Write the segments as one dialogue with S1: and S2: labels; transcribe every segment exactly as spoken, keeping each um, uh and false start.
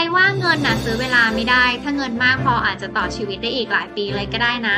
S1: ว่าเงินน่ะซื้อเวลาไม่ได้ถ้าเงินมากพออาจจะต่อชีวิตได้อีกหลายปีเลยก็ได้นะ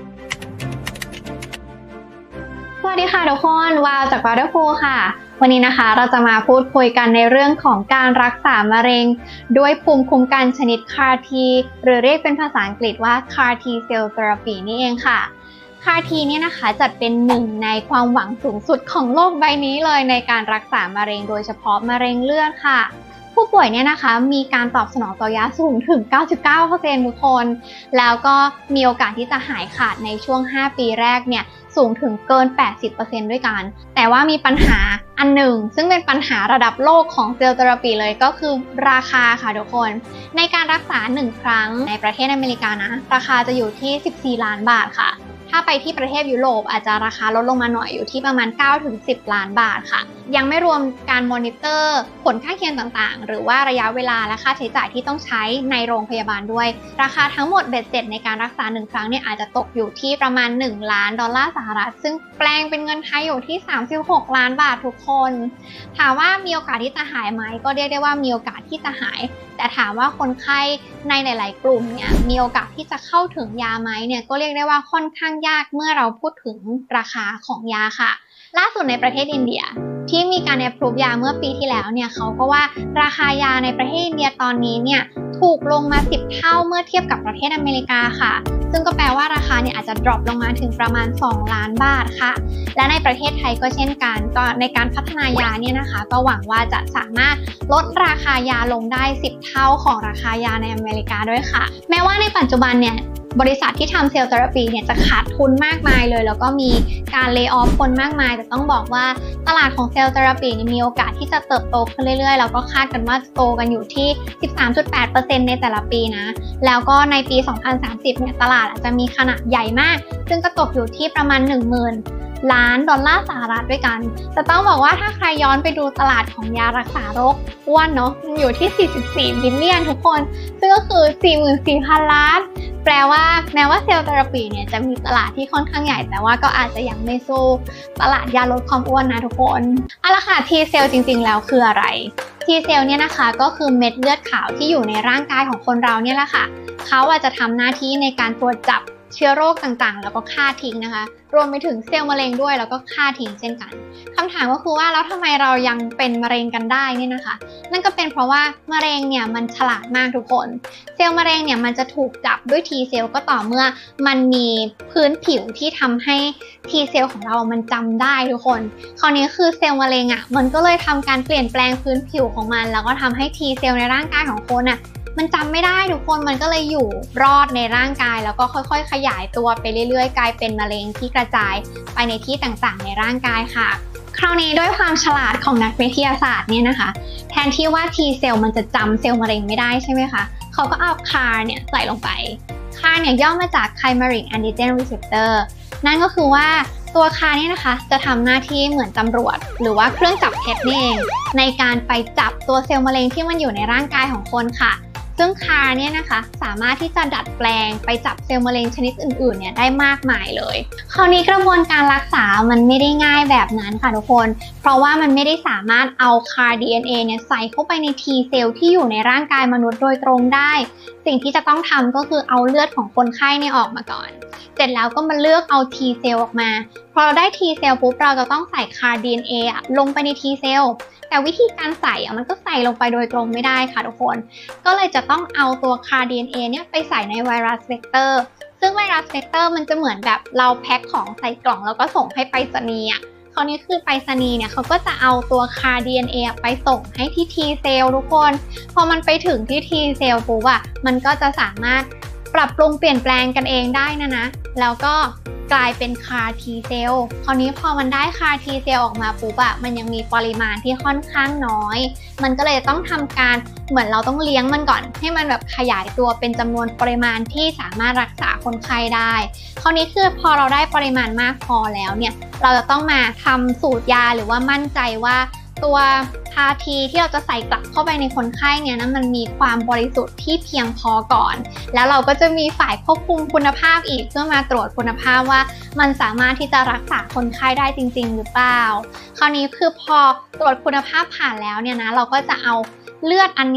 S2: สวัสดีค่ะทุกคนวาวจาก Wonderful ค่ะวันนี้นะคะเราจะมาพูดคุยกันในเรื่องของการรักษามะเร็งด้วยภูมิคุ้มกันชนิด ซี เอ อาร์ ที หรือเรียกเป็นภาษาอังกฤษว่า ซี เอ อาร์ ที Cell Therapy นี่เองค่ะ ซี เอ อาร์ ที เนี่ยนะคะจัดเป็นหนึ่งในความหวังสูงสุดของโลกใบนี้เลยในการรักษามะเร็งโดยเฉพาะมะเร็งเลือดค่ะผู้ป่วยเนี่ยนะคะมีการตอบสนองต่อยาสูงถึง เก้าสิบเก้าเปอร์เซ็นต์ ทุกคนแล้วก็มีโอกาสที่จะหายขาดในช่วงห้าปีแรกเนี่ยสูงถึงเกิน แปดสิบเปอร์เซ็นต์ ด้วยกันแต่ว่ามีปัญหาอันหนึ่งซึ่งเป็นปัญหาระดับโลกของเซลล์เทอราปีเลยก็คือราคาค่ะทุกคนในการรักษาหนึ่งครั้งในประเทศอเมริกานะราคาจะอยู่ที่สิบสี่ล้านบาทค่ะถ้าไปที่ประเทศยุโรปอาจจะราคาลดลงมาหน่อยอยู่ที่ประมาณ เก้าถึงสิบ ล้านบาทค่ะยังไม่รวมการมอนิเตอร์ผลข้างเคียงต่างๆหรือว่าระยะเวลาและค่าใช้จ่ายที่ต้องใช้ในโรงพยาบาลด้วยราคาทั้งหมดเบ็ดเสร็จในการรักษาหนึ่งครั้งเนี่ยอาจจะตกอยู่ที่ประมาณหนึ่งล้านดอลลาร์สหรัฐซึ่งแปลงเป็นเงินไทยอยู่ที่สามสิบหกล้านบาททุกคนถามว่ามีโอกาสที่จะหายไหมก็เรียกได้ว่ามีโอกาสที่จะหายแต่ถามว่าคนไข้ในหลายๆกลุ่มเนี่ยมีโอกาสที่จะเข้าถึงยาไหมเนี่ยก็เรียกได้ว่าค่อนข้างยากเมื่อเราพูดถึงราคาของยาค่ะล่าสุดในประเทศอินเดียที่มีการแอปพรูฟยาเมื่อปีที่แล้วเนี่ยเขาก็ว่าราคายาในประเทศอินเดียตอนนี้เนี่ยถูกลงมาสิบเท่าเมื่อเทียบกับประเทศอเมริกาค่ะซึ่งก็แปลว่าราคาเนี่ยอาจจะดรอปลงมาถึงประมาณสองล้านบาทค่ะและในประเทศไทยก็เช่นกันก็ในการพัฒนายาเนี่ยนะคะก็หวังว่าจะสามารถลดราคายาลงได้สิบเท่าของราคายาในอเมริกาด้วยค่ะแม้ว่าในปัจจุบันเนี่ยบริษัทที่ทำเซลล์เทอราปีเนี่ยจะขาดทุนมากมายเลยแล้วก็มีการเลย์ออฟคนมากมายแต่ต้องบอกว่าตลาดของเซลล์เทอราปีมีโอกาสที่จะเติบโตขึ้นเรื่อยๆแล้วก็คาดกันว่าจะโตกันอยู่ที่ สิบสามจุดแปดเปอร์เซ็นต์ ในแต่ละปีนะแล้วก็ในปีสองพันสามสิบเนี่ยตลาดอาจจะมีขนาดใหญ่มากซึ่งก็ตกอยู่ที่ประมาณ หนึ่งหมื่นล้านดอลลาร์สหรัฐด้วยกันแต่ต้องบอกว่าถ้าใครย้อนไปดูตลาดของยารักษาโรคอ้วนเนาะมันอยู่ที่สี่สิบสี่บิลเลียนทุกคนซึ่งก็คือ สี่หมื่นสี่พัน ล้านแปลว่าแม้ว่าเซลล์เทอราปีเนี่ยจะมีตลาดที่ค่อนข้างใหญ่แต่ว่าก็อาจจะยังไม่สู้ตลาดยาลดความอ้วนนะทุกคนเอาละค่ะ T เซลล์จริงๆแล้วคืออะไร T เซลล์เนี่ยนะคะก็คือเม็ดเลือดขาวที่อยู่ในร่างกายของคนเราเนี่ยแหละค่ะเขาอาจจะทำหน้าที่ในการตรวจจับเชื้อโรคต่างๆแล้วก็ฆ่าทิ้งนะคะรวมไปถึงเซลล์มะเร็งด้วยแล้วก็ฆ่าทิ้งเช่นกันคำถามก็คือว่าแล้วทำไมเรายังเป็นมะเร็งกันได้เนี่ยนะคะนั่นก็เป็นเพราะว่ามะเร็งเนี่ยมันฉลาดมากทุกคนเซลล์มะเร็งเนี่ยมันจะถูกจับด้วย T เซลล์ก็ต่อเมื่อมันมีพื้นผิวที่ทำให้ T เซลล์ของเรามันจำได้ทุกคนคราวนี้คือเซลล์มะเร็งอ่ะมันก็เลยทำการเปลี่ยนแปลงพื้นผิวของมันแล้วก็ทำให้ T เซลล์ในร่างกายของคนอ่ะมันจำไม่ได้ทุกคนมันก็เลยอยู่รอดในร่างกายแล้วก็ค่อยๆขยายตัวไปเรื่อยๆกลายเป็นมะเร็งที่กระจายไปในที่ต่างๆในร่างกายค่ะคราวนี้ด้วยความฉลาดของนักวิทยาศาสตร์เนี่ยนะคะแทนที่ว่า T เซลล์มันจะจำเซลล์มะเร็งไม่ได้ใช่ไหมคะเขาก็เอา ซี เอ อาร์ เนี่ยใส่ลงไป ซี เอ อาร์ เนี่ยย่อมาจาก Chimeric Antigen Receptor นั่นก็คือว่าตัว ซี เอ อาร์ เนี่ยนะคะจะทำหน้าที่เหมือนตำรวจหรือว่าเครื่องจับเท็จนี่เองในการไปจับตัวเซลล์มะเร็งที่มันอยู่ในร่างกายของคนค่ะซึ่ง ซี เอ อาร์ เนี่ยนะคะสามารถที่จะดัดแปลงไปจับเซลล์มะเร็งชนิดอื่นๆเนี่ยได้มากมายเลยคราวนี้กระบวนการรักษามันไม่ได้ง่ายแบบนั้นค่ะทุกคนเพราะว่ามันไม่ได้สามารถเอา ซี เอ อาร์ ดี เอ็น เอ เนี่ยใส่เข้าไปใน T เซลล์ที่อยู่ในร่างกายมนุษย์โดยตรงได้สิ่งที่จะต้องทำก็คือเอาเลือดของคนไข้เนี่ยออกมาก่อนเสร็จแล้วก็มาเลือกเอา T เซลล์ออกมาพอเราได้ T เซลล์ปุ๊บเราจะต้องใส่ ซี เอ อาร์ ดี เอ็น เอ อะลงไปใน T เซลล์แต่วิธีการใส่อะมันก็ใส่ลงไปโดยตรงไม่ได้ค่ะทุกคนก็เลยจะต้องเอาตัว ซี เอ อาร์ ดี เอ็น เอ เนี่ยไปใส่ในไวรัสเวกเตอร์ซึ่งไวรัสเวกเตอร์มันจะเหมือนแบบเราแพ็คของใส่กล่องแล้วก็ส่งให้ไปรษณีย์อะคราวนี้คือไปรษณีย์เนี่ยเขาก็จะเอาตัว ซี เอ อาร์ ดี เอ็น เอ ไปส่งให้ที่ T เซลล์ทุกคนพอมันไปถึงที่ T เซลล์ปุ๊บอะมันก็จะสามารถปรับปรุงเปลี่ยนแปลงกันเองได้นะนะแล้วก็กลายเป็น ซี เอ อาร์ ที เซลล์คราวนี้พอมันได้ ซี เอ อาร์ ที เซลล์ออกมาปุ๊บอะมันยังมีปริมาณที่ค่อนข้างน้อยมันก็เลยต้องทำการเหมือนเราต้องเลี้ยงมันก่อนให้มันแบบขยายตัวเป็นจำนวนปริมาณที่สามารถรักษาคนไข้ได้คราวนี้คือพอเราได้ปริมาณมากพอแล้วเนี่ยเราจะต้องมาทำสูตรยาหรือว่ามั่นใจว่าตัว ซี เอ อาร์ ที ที่เราจะใส่กลับเข้าไปในคนไข้เนี่ยนะมันมีความบริสุทธิ์ที่เพียงพอก่อนแล้วเราก็จะมีฝ่ายควบคุมคุณภาพอีกเพื่อมาตรวจคุณภาพว่ามันสามารถที่จะรักษาคนไข้ได้จริงๆหรือเปล่าคราวนี้คือพอตรวจคุณภาพผ่านแล้วเนี่ยนะเราก็จะเอาเลือดอันเนี้ย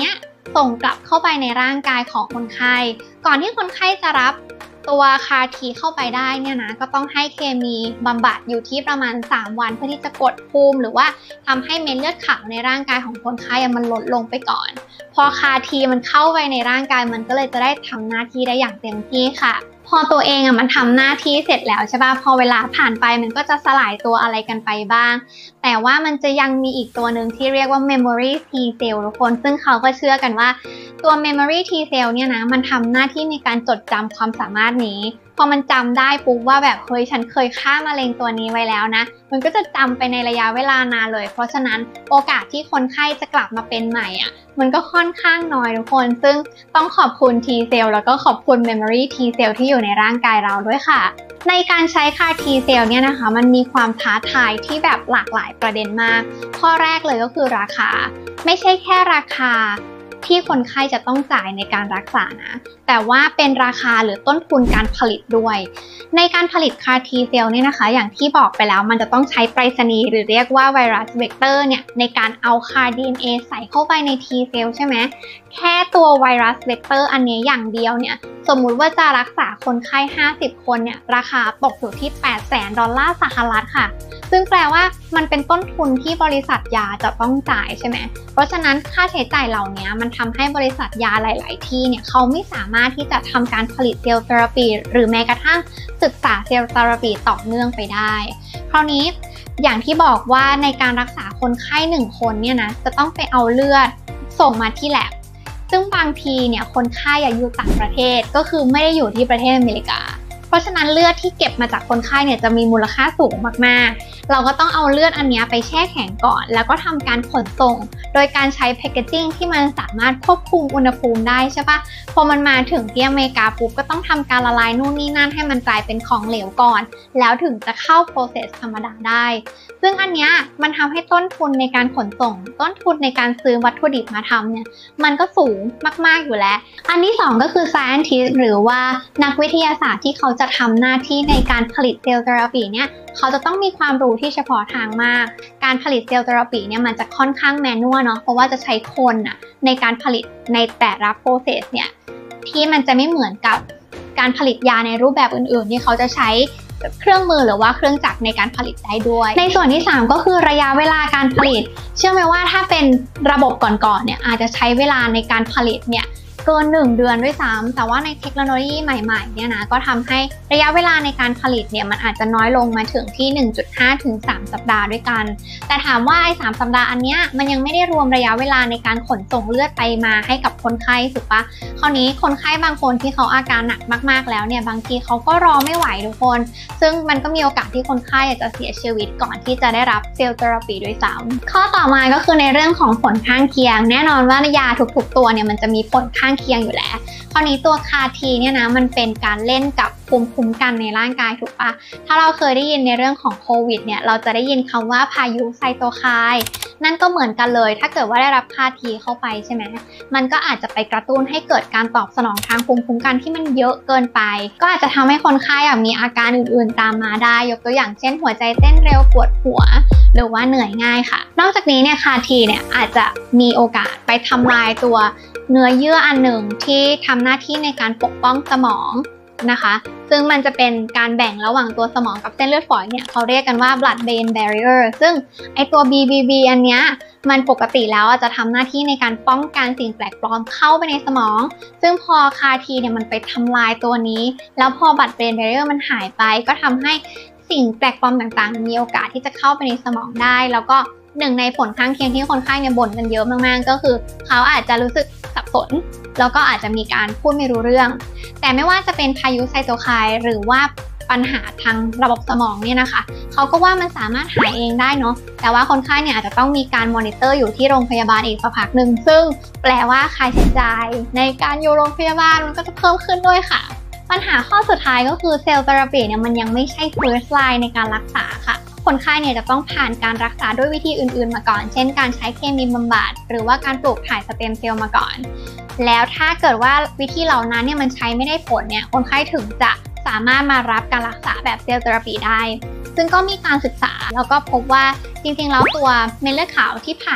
S2: ส่งกลับเข้าไปในร่างกายของคนไข้ก่อนที่คนไข้จะรับตัวคาทีเข้าไปได้เนี่ยนะก็ต้องให้เคมีบำบัดอยู่ที่ประมาณสามวันเพื่อที่จะกดภูมิหรือว่าทำให้เม็ดเลือดขาวในร่างกายของคนไข้มันลดลงไปก่อนพอคาทีมันเข้าไปในร่างกายมันก็เลยจะได้ทำหน้าที่ได้อย่างเต็มที่ค่ะพอตัวเองอ่ะมันทำหน้าที่เสร็จแล้วใช่ป่ะพอเวลาผ่านไปมันก็จะสลายตัวอะไรกันไปบ้างแต่ว่ามันจะยังมีอีกตัวหนึ่งที่เรียกว่า memory T cell ทุกคนซึ่งเขาก็เชื่อกันว่าตัว memory T cell เนี่ยนะมันทำหน้าที่ในการจดจำความสามารถนี้พอมันจำได้ปุ๊บว่าแบบเฮ้ยฉันเคยฆ่ามะเร็งตัวนี้ไว้แล้วนะมันก็จะจำไปในระยะเวลานานเลยเพราะฉะนั้นโอกาสที่คนไข้จะกลับมาเป็นใหม่อ่ะมันก็ค่อนข้างน้อยทุกคนซึ่งต้องขอบคุณ T cell แล้วก็ขอบคุณ memory T cell ที่อยู่ในร่างกายเราด้วยค่ะในการใช้คา T cell เนี่ยนะคะมันมีความท้าทายที่แบบหลากหลายประเด็นมากข้อแรกเลยก็คือราคาไม่ใช่แค่ราคาที่คนไข้จะต้องจ่ายในการรักษานะแต่ว่าเป็นราคาหรือต้นทุนการผลิตด้วยในการผลิตคา T cell เนี่ยนะคะอย่างที่บอกไปแล้วมันจะต้องใช้ไปรษณีย์หรือเรียกว่าไวรัสเวกเตอร์เนี่ยในการเอาคา ดี เอ็น เอ ใส่เข้าไปใน T cell ใช่ไหมแค่ตัวไวรัสเวกเตอร์อันนี้อย่างเดียวเนี่ยสมมุติว่าจะรักษาคนไข้ห้าสิบคนเนี่ยราคาตกอยู่ที่แปดแสนดอลลาร์สหรัฐค่ะซึ่งแปลว่ามันเป็นต้นทุนที่บริษัทยาจะต้องจ่ายใช่ไหมเพราะฉะนั้นค่าใช้จ่ายเหล่านี้มันทำให้บริษัทยาหลายๆที่เนี่ยเขาไม่สามารถที่จะทำการผลิตเซลล์เทอราปีหรือแม้กระทั่งศึกษาเซลล์เทอราปีต่อเนื่องไปได้คราวนี้อย่างที่บอกว่าในการรักษาคนไข้หนึ่งคนเนี่ยนะจะต้องไปเอาเลือดส่งมาที่แลบซึ่งบางทีเนี่ยคนไข้อยู่ต่างประเทศก็คือไม่ได้อยู่ที่ประเทศอเมริกาเพราะฉะนั้นเลือดที่เก็บมาจากคนไข้เนี่ยจะมีมูลค่าสูงมากๆเราก็ต้องเอาเลือดอันนี้ไปแช่แข็งก่อนแล้วก็ทำการขนส่งโดยการใช้แพคเกจจิ้งที่มันสามารถควบคุมอุณหภูมิได้ใช่ปะพอมันมาถึงที่อเมริกาปุ๊บก็ต้องทำการละลายนู่นนี่นั่นให้มันกลายเป็นของเหลวก่อนแล้วถึงจะเข้า process ธรรมดาได้ซึ่งอันนี้มันทำให้ต้นทุนในการขนส่งต้นทุนในการซื้อวัตถุดิบมาทำเนี่ยมันก็สูงมากๆอยู่แล้วอันที่สองก็คือ scientist หรือว่านักวิทยาศาสตร์ที่เขาจะทำหน้าที่ในการผลิตเซลล์เทอราปีเนี่ยเขาจะต้องมีความรู้ที่เฉพาะทางมากการผลิตเซลล์เทอราปีเนี่ยมันจะค่อนข้างแมนนวลเนาะเพราะว่าจะใช้คนน่ะในการผลิตในแต่ละโปรเซสเนี่ยที่มันจะไม่เหมือนกับการผลิตยาในรูปแบบอื่นๆที่เขาจะใช้เครื่องมือหรือว่าเครื่องจักรในการผลิตได้ด้วยในส่วนที่สามก็คือระยะเวลาการผลิตเชื่อไหมว่าถ้าเป็นระบบก่อนๆเนี่ยอาจจะใช้เวลาในการผลิตเนี่ยเกินหนึ่งเดือนด้วยซ้ำแต่ว่าในเทคโนโลยีใหม่ๆเนี่ยนะก็ทำให้ระยะเวลาในการผลิตเนี่ยมันอาจจะน้อยลงมาถึงที่ หนึ่งจุดห้า ถึง สาม สัปดาห์ด้วยกันแต่ถามว่าไอ้สามสัปดาห์อันเนี้ยมันยังไม่ได้รวมระยะเวลาในการขนส่งเลือดไปมาให้กับคนไข้ถูกปะคราวนี้คนไข้บางคนที่เขาอาการหนักมากๆแล้วเนี่ยบางทีเขาก็รอไม่ไหวทุกคนซึ่งมันก็มีโอกาสที่คนไข้จะเสียชีวิตก่อนที่จะได้รับเซลล์เทอราปีด้วยซ้ำข้อต่อมาก็คือในเรื่องของผลข้างเคียงแน่นอนว่ายาทุกๆตัวเนี่ยมันจะมีผลข้างเคียงอยู่แล้วคราวนี้ตัวคาทีเนี่ยนะมันเป็นการเล่นกับภูมิคุ้มกันในร่างกายถูกปะถ้าเราเคยได้ยินในเรื่องของโควิดเนี่ยเราจะได้ยินคำว่าพายุไซโตไคน์นั่นก็เหมือนกันเลยถ้าเกิดว่าได้รับคาทีเข้าไปใช่ไหมมันก็อาจจะไปกระตุ้นให้เกิดการตอบสนองทางภูมิคุ้มกันที่มันเยอะเกินไปก็อาจจะทำให้คนไข้มีอาการอื่นๆตามมาได้ยกตัวอย่างเช่นหัวใจเต้นเร็วปวดหัวหรือว่าเหนื่อยง่ายค่ะนอกจากนี้เนี่ยคาทีเนี่ยอาจจะมีโอกาสไปทำลายตัวเนื้อเยื่ออันหนึ่งที่ทำหน้าที่ในการปกป้องสมองนะคะซึ่งมันจะเป็นการแบ่งระหว่างตัวสมองกับเส้นเลือดฝอยเนี่ยเขาเรียกกันว่า blood brain barrier ซึ่งไอตัว บี บี บี อันเนี้ยมันปกติแล้วจะทำหน้าที่ในการป้องกันสิ่งแปลกปลอมเข้าไปในสมองซึ่งพอคาทีเนี่ยมันไปทำลายตัวนี้แล้วพอ blood brain barrier มันหายไปก็ทำให้สิ่งแปลกปลอมต่างๆมีโอกาสที่จะเข้าไปในสมองได้แล้วก็หนึ่งในผลข้างเคียงที่คนไข้เนี่ยบ่นกันเยอะมากๆก็คือเขาอาจจะรู้สึกสับสนแล้วก็อาจจะมีการพูดไม่รู้เรื่องแต่ไม่ว่าจะเป็นพายุไซโตไคน์หรือว่าปัญหาทางระบบสมองเนี่ยนะคะเขาก็ว่ามันสามารถหายเองได้เนาะแต่ว่าคนไข้เนี่ยอาจจะต้องมีการมอนิเตอร์อยู่ที่โรงพยาบาลอีกสักพักหนึ่งซึ่งแปลว่าค่าใช้จ่ายในการอยู่โรงพยาบาลมันก็จะเพิ่มขึ้นด้วยค่ะปัญหาข้อสุดท้ายก็คือเซลล์เทอราปีเนี่ยมันยังไม่ใช่ first line ในการรักษาค่ะคนไข้เนี่ยจะต้องผ่านการรักษาด้วยวิธีอื่นๆมาก่อนเช่นการใช้เคมีบำบัดหรือว่าการปลูกถ่ายสเต็มเซลล์มาก่อนแล้วถ้าเกิดว่าวิธีเหล่านั้นเนี่ยมันใช้ไม่ได้ผลเนี่ยคนไข้ถึงจะสามารถมารับการรักษาแบบเซลล์เทอราปีได้ซึ่งก็มีการศึกษาแล้วก็พบว่าจริงๆแล้วตัวเม็ดเลือดขาวที่ผ่าน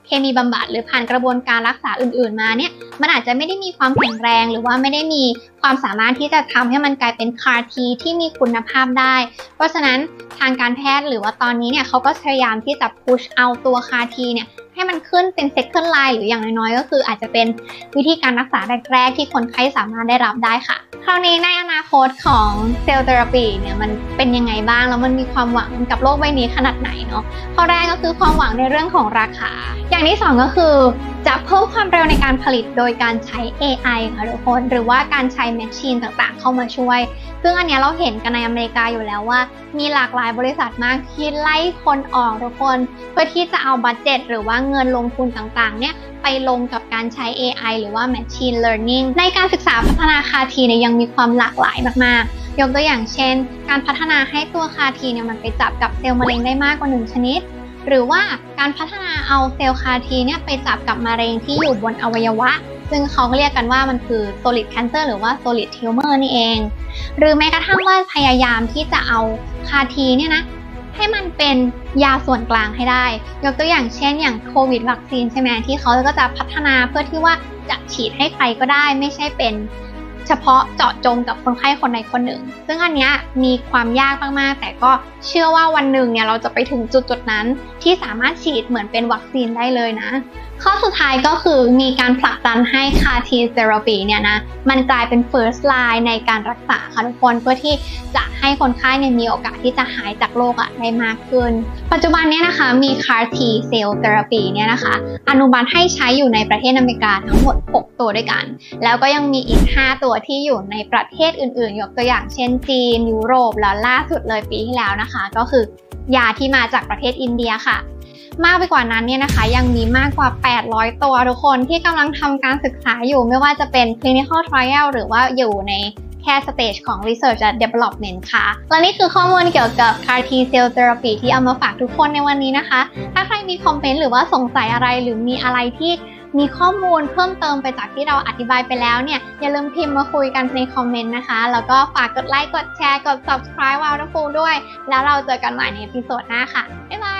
S2: เคมีบำบัดหรือผ่านกระบวนการรักษาอื่นๆมาเนี่ยมันอาจจะไม่ได้มีความแข็งแรงหรือว่าไม่ได้มีความสามารถที่จะทำให้มันกลายเป็น ซี เอ อาร์ ที ที่มีคุณภาพได้เพราะฉะนั้นทางการแพทย์หรือว่าตอนนี้เนี่ยเขาก็พยายามที่จะ push เอาตัว ซี เอ อาร์ ที เนี่ยให้มันขึ้นเป็น second line หรืออย่างน้อยๆก็คืออาจจะเป็นวิธีการรักษาแรกๆที่คนไข้สามารถได้รับได้ค่ะคราวนี้ในอนาคตของเซลล์เทอราปีเนี่ยมันเป็นยังไงบ้างแล้วมันมีความหวังกับโลกใบนี้ขนาดไหนเนาะข้อแรกก็คือความหวังในเรื่องของราคาอย่างที่สองก็คือจะเพิ่มความเร็วในการผลิตโดยการใช้ เอ ไอ ค่ะทุกคนหรือว่าการใช้แมชชีนต่างๆเข้ามาช่วยซึ่งอันนี้เราเห็นกันในอเมริกาอยู่แล้วว่ามีหลากหลายบริษัทมากที่ไล่คนออกทุกคนเพื่อที่จะเอาบัดเจ็ตหรือว่าเงินลงทุนต่างๆเนี่ยไปลงกับการใช้ เอ ไอ หรือว่า Machine Learning ในการศึกษาพัฒนา ซี เอ อาร์ ที เนี่ยยังมีความหลากหลายมากๆยกตัวอย่างเช่นการพัฒนาให้ตัว ซี เอ อาร์ ที เนี่ยมันไปจับกับเซลล์มะเร็งได้มากกว่าหนึ่งชนิดหรือว่าการพัฒนาเอาเซลล์ ซี เอ อาร์ ที เนี่ยไปจับกับมะเร็งที่อยู่บนอวัยวะซึ่งเขาเรียกกันว่ามันคือ solid cancer หรือว่า solid tumor นี่เองหรือแม้กระทั่งว่าพยายามที่จะเอา ซี เอ อาร์ ที เนี่ยนะให้มันเป็นยาส่วนกลางให้ได้ยกตัวอย่างเช่นอย่างโควิดวัคซีนใช่ไหมที่เขาก็จะพัฒนาเพื่อที่ว่าจะฉีดให้ใครก็ได้ไม่ใช่เป็นเฉพาะเจาะจงกับคนไข้คนใดคนหนึ่งซึ่งอันนี้มีความยากมากๆแต่ก็เชื่อว่าวันหนึ่งเนี่ยเราจะไปถึงจุดๆนั้นที่สามารถฉีดเหมือนเป็นวัคซีนได้เลยนะข้อสุดท้ายก็คือมีการผลักดันให้ ซี เอ อาร์ ที therapy เนี่ยนะมันกลายเป็น first line ในการรักษาค่ะทุกคนเพื่อที่จะให้คนไข้เนี่ยมีโอกาสที่จะหายจากโรคอะได้มากขึ้นปัจจุบันเนี่ยนะคะมี ซี เอ อาร์ ที cell therapy เนี่ยนะคะอนุมัติให้ใช้อยู่ในประเทศอเมริกาทั้งหมดหกตัวด้วยกันแล้วก็ยังมีอีกห้าตัวที่อยู่ในประเทศอื่นๆยกตัวอย่างเช่นจีนยุโรปแล้วล่าสุดเลยปีที่แล้วนะคะก็คือยาที่มาจากประเทศอินเดียค่ะมากไปกว่านั้นเนี่ยนะคะยังมีมากกว่าแปดร้อยตัวทุกคนที่กำลังทำการศึกษาอยู่ไม่ว่าจะเป็น clinical trial หรือว่าอยู่ในแค่ stage ของ research and development ค่ะและนี่คือข้อมูลเกี่ยวกับ ซี เอ อาร์ ที cell therapy ที่เอามาฝากทุกคนในวันนี้นะคะถ้าใครมีคอมเมนต์หรือว่าสงสัยอะไรหรือมีอะไรที่มีข้อมูลเพิ่มเติมไปจากที่เราอธิบายไปแล้วเนี่ยอย่าลืมพิมพ์มาคุยกันในคอมเมนต์นะคะแล้วก็ฝากกดไลค์กดแชร์กด subscribe Wonderful ด้วยแล้วเราเจอกันใหม่ในเอพิโซดหน้าค่ะบ๊ายบาย